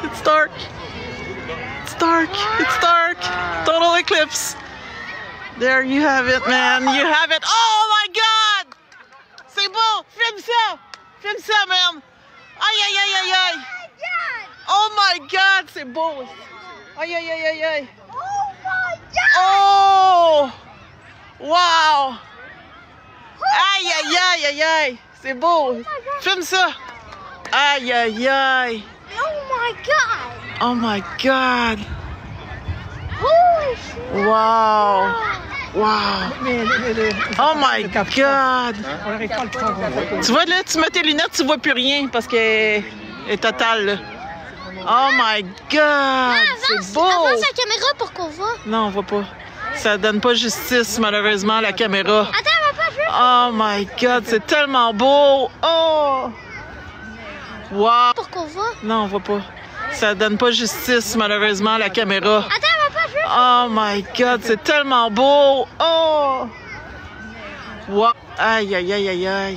It's dark. It's dark. It's dark. Total eclipse. There you have it, man. You have it. Oh my God! C'est beau. Filme ça. Filme ça, man. Aïe, aïe, aïe, aïe, aïe. Oh my God, c'est beau. Aïe, aïe, aïe, aïe, aïe. Oh my God! Oh! Wow! Aïe, aïe, aïe, aïe, aïe. C'est beau. Filme ça. Aïe, aïe, aïe. Oh my God! Oh my God. Holy shit! Wow. Wow. Oh my God. Tu vois là, tu mets tes lunettes, tu vois plus rien parce qu'elle est totale là. Oh my God. C'est beau. Avance la caméra pour qu'on voit. Non, on voit pas. Ça donne pas justice malheureusement la caméra. Attends, on va pas jouer. Oh my God, c'est tellement beau. Oh. Wow. Pour qu'on voit. Non, on voit pas. Ça donne pas justice malheureusement la caméra. Attends, on va pas jouer. Oh my God, c'est tellement beau! Oh! Wow! Aïe, aïe, aïe, aïe, aïe!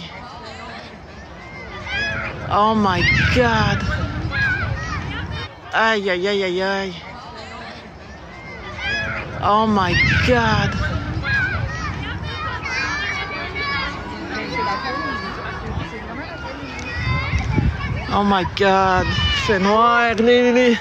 Oh my God! Aïe, aïe, aïe, aïe, aïe! Oh my God! Oh my God! Il fait noir, les...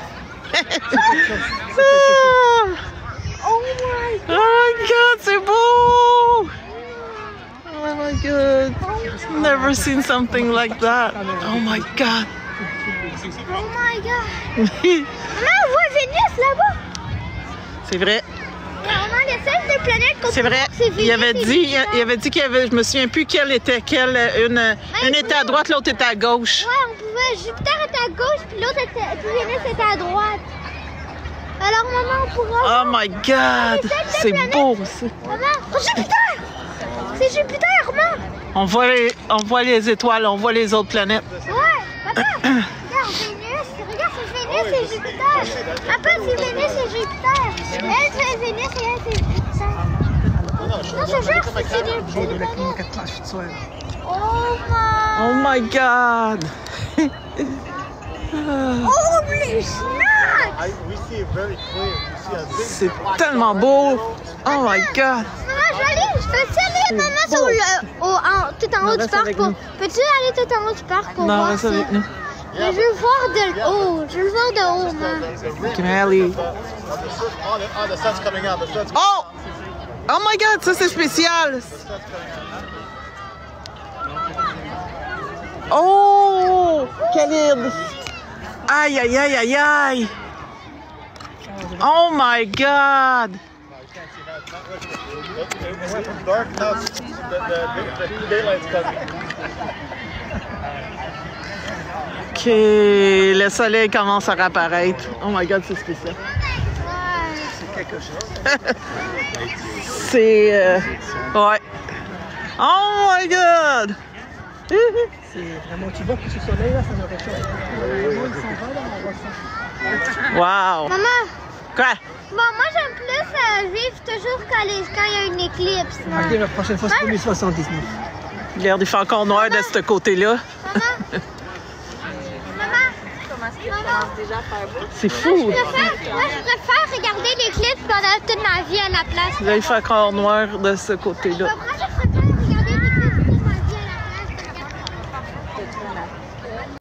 Oh my God! Oh my God, c'est beau! Oh my God. Never seen something like that. Oh my God. Oh my God! Maman, on voit Vénus là-bas! C'est vrai. On a les seules des planètes qu'on C'est vrai. c'est Vénus Il avait et dit qu'il y avait, je me souviens plus quelle était quelle. Une était à droite, l'autre était à gauche. Ouais, on pouvait. Jupiter était à gauche, puis l'autre était. Puis Vénus était à droite. Alors, maman, on pourra. Oh my God. C'est beau aussi. Maman, oh, Jupiter! C'est Jupiter, maman! On voit les étoiles, on voit les autres planètes. Ouais, papa! Regarde, Vénus! Regarde, c'est Vénus et Jupiter! Papa, c'est Vénus et Jupiter! Elle, c'est Vénus et elle, c'est Jupiter! Non, je jure, c'est des planètes! Oh my God. Holy snack! C'est tellement beau. Oh my God. Maman, je peux-tu aller, maman, sur tout en haut du parc? Peux-tu aller tout en haut du parc pour Non, voir reste ça? avec nous. Mais je veux voir de haut. Je veux voir de haut, maman. Can I aller? Oh! Oh my God, ça c'est spécial. Oh! Khalid! Aïe, aïe, aïe, aïe, aïe! Oh my God! OK, le soleil commence à réapparaître. Oh my God, c'est spécial. C'est quelque chose. C'est... ouais. Oh my God! C'est vraiment, tu vois que ce soleil là, ça me réchauffe. Vraiment, il s'en va là, on voit ça. Wow! Maman, Quoi? bon, moi j'aime plus vivre toujours quand il y a une éclipse. Moi. Ok, la prochaine fois, c'est pour 1079. Regarde, il fait encore noir de ce côté-là. Maman, C'est fou! moi je préfère regarder l'éclipse pendant toute ma vie à la place. Là, il fait encore noir de ce côté-là. Moi, je